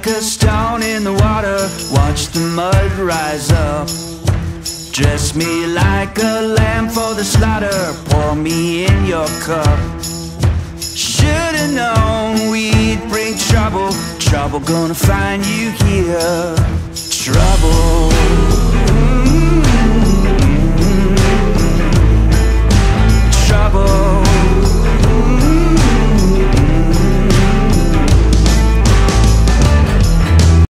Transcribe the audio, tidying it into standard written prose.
a stone in the water, watch the mud rise up. Dress me like a lamb for the slaughter, pour me in your cup. Should've known we'd bring trouble, trouble gonna find you here. Trouble.